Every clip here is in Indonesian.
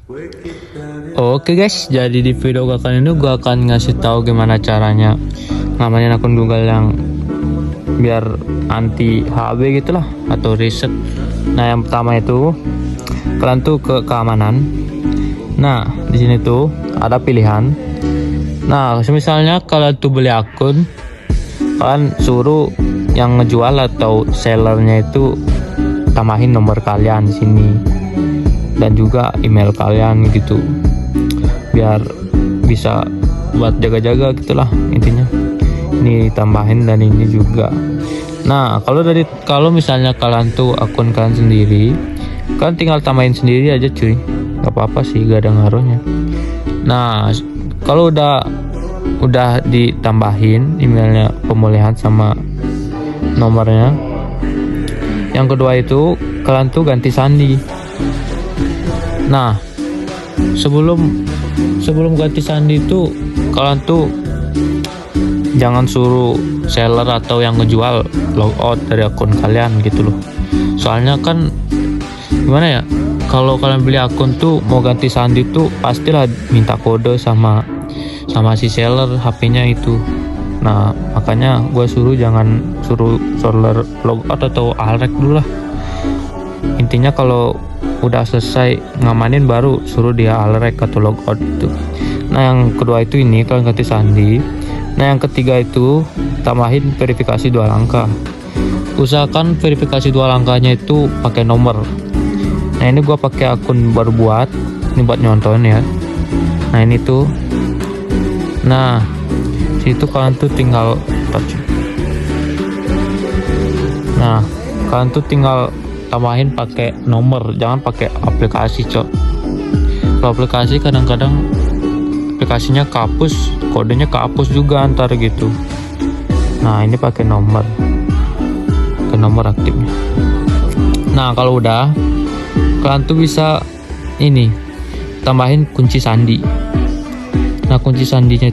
Oke guys, jadi di video kali ini gue akan ngasih tahu gimana caranya ngamanin akun Google yang biar anti HB gitulah atau reset. Nah, yang pertama itu kalian tuh ke keamanan. Nah, di sini tuh ada pilihan. Nah, misalnya kalian tuh beli akun, kalian suruh yang ngejual atau sellernya itu tambahin nomor kalian di sini dan juga email kalian gitu, biar bisa buat jaga-jaga gitulah intinya. Ini tambahin dan ini juga. Nah, kalau misalnya kalian tuh akun kalian sendiri, kalian tinggal tambahin sendiri aja cuy, nggak apa-apa sih, gak ada ngaruhnya. Nah, kalau udah ditambahin emailnya, pemulihan sama nomornya, yang kedua itu kalian tuh ganti sandi. Nah, sebelum ganti sandi itu kalian tuh jangan suruh seller atau yang ngejual logout dari akun kalian gitu loh. Soalnya kan gimana ya, kalau kalian beli akun tuh mau ganti sandi tuh pastilah minta kode sama si seller HP-nya itu. Nah, makanya gue jangan suruh seller logout atau alrek dulu lah. Intinya kalau udah selesai ngamanin baru suruh dia alrek atau logout itu. Nah, yang kedua itu ini kalian ganti sandi. Nah, yang ketiga itu tambahin verifikasi 2 langkah. Usahakan verifikasi 2 langkahnya itu pakai nomor. Nah, ini gua pakai akun baru buat, ini buat nyontohin ya. Nah, ini tuh. Nah, situ kalian tuh tinggal touch. Nah, kalian tuh tinggal tambahin pakai nomor, jangan pakai aplikasi cok. Kalau aplikasi kadang-kadang aplikasinya kehapus, kodenya kehapus juga antar gitu. Nah, ini pakai nomor aktifnya. Nah, kalau udah kalian tuh bisa ini tambahin kunci sandi. Nah, kunci sandinya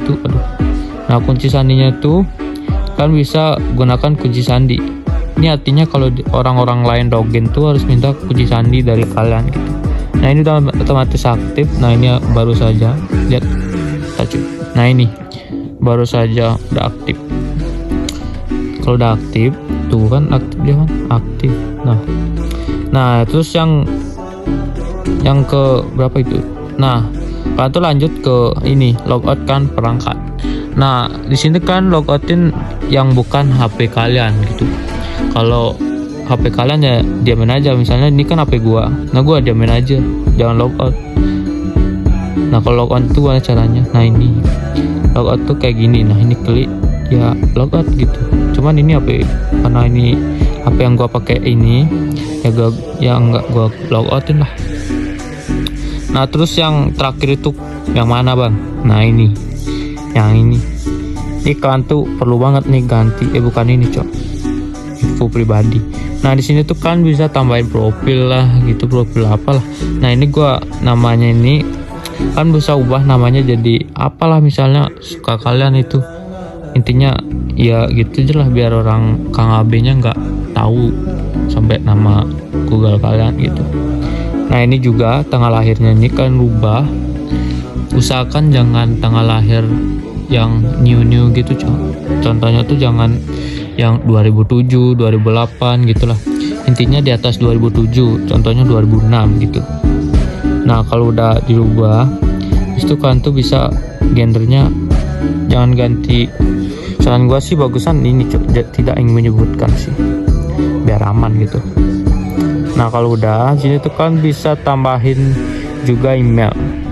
tuh kan bisa gunakan kunci sandi. Ini artinya kalau orang-orang lain login tuh harus minta kunci sandi dari kalian gitu. Nah, ini udah otomatis aktif. Nah, ini baru saja lihat touch. Nah, ini baru saja udah aktif. Kalau udah aktif tuh kan aktif dia kan aktif. Nah terus yang ke berapa itu? Nah, kalian tuh lanjut ke ini logout kan perangkat. Nah, di sini kan logoutin yang bukan HP kalian gitu. Kalau HP kalian ya diamin aja. Misalnya ini kan HP gua, nah gua diamin aja, jangan logout. Nah, kalau logout itu gimana caranya? Nah, ini logout tuh kayak gini. Nah, ini klik ya logout gitu. Cuman ini HP, karena ini HP yang gua pakai ini ya nggak gua logoutin lah. Nah, terus yang terakhir itu yang mana bang? Nah, ini yang ini kalian tuh perlu banget nih ganti, bukan ini cok, info pribadi. Nah, di sini tuh kan bisa tambahin profil lah gitu, profil apalah. Nah, ini gua namanya ini kan bisa ubah namanya jadi apalah, misalnya suka kalian itu. Intinya ya gitu aja lah, biar orang Kang AB nya nggak tahu sampai nama Google kalian gitu. Nah, ini juga tanggal lahirnya ini kan rubah. Usahakan jangan tanggal lahir yang new gitu cok. Contohnya tuh jangan yang 2007, 2008 gitulah. Intinya di atas 2007, contohnya 2006 gitu. Nah, kalau udah dirubah, itu kalian tuh bisa gendernya jangan ganti. Saran gua sih bagusan ini tidak ingin menyebutkan sih, biar aman gitu. Nah, kalau udah sini tuh kan bisa tambahin juga email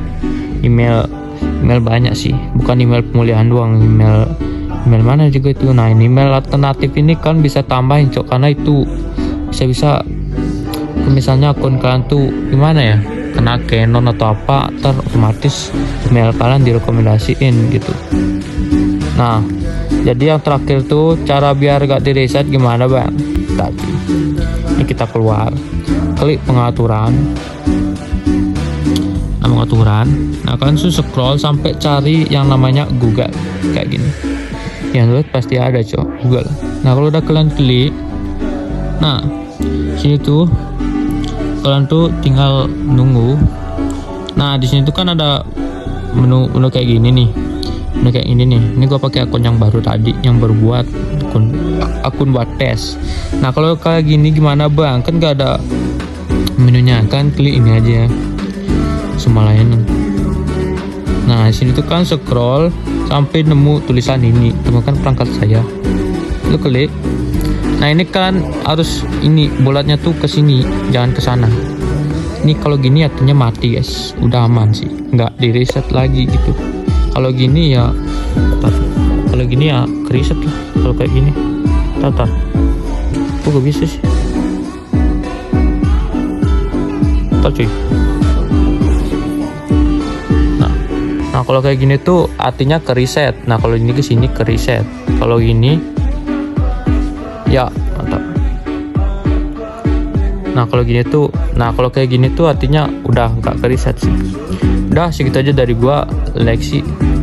banyak sih, bukan email pemulihan doang, email mana juga itu. Nah, ini email alternatif ini kan bisa tambahin cok, karena itu bisa misalnya akun kalian tuh gimana ya, kena Canon atau apa, otomatis email kalian direkomendasiin gitu. Nah, jadi yang terakhir tuh cara biar gak di reset gimana bang? Tadi ini kita keluar, klik pengaturan. Nah, kalian scroll sampai cari yang namanya Google kayak gini. Yang lihat pasti ada cok, Google. Nah, kalau udah kalian klik, nah sini tuh kalian tuh tinggal nunggu. Nah di sini tuh kan ada menu kayak gini nih, menu kayak gini nih. Ini gua pakai akun yang baru tadi, yang baru buat akun buat tes. Nah kalau kayak gini gimana bang? Kan gak ada menunya, kan klik ini aja ya, semua layanan. Nah di sini tuh kan scroll sampai nemu tulisan ini, temukan perangkat saya. Lu klik. Nah ini kan harus ini bulatnya tuh ke sini, jangan ke sana. Ini kalau gini artinya mati guys, udah aman sih, nggak di reset lagi gitu. Kalau gini ya, kalau gini ya ke reset lah. Kalau kayak gini, tar, kok gak bisa sih? Tar cuy. Nah kalau kayak gini tuh artinya ke reset. Nah kalau ini ke sini ke reset. Kalau gini ya mantap. Nah kalau gini tuh, nah kalau kayak gini tuh artinya udah nggak ke reset sih. Udah segitu aja dari gua, Lexi.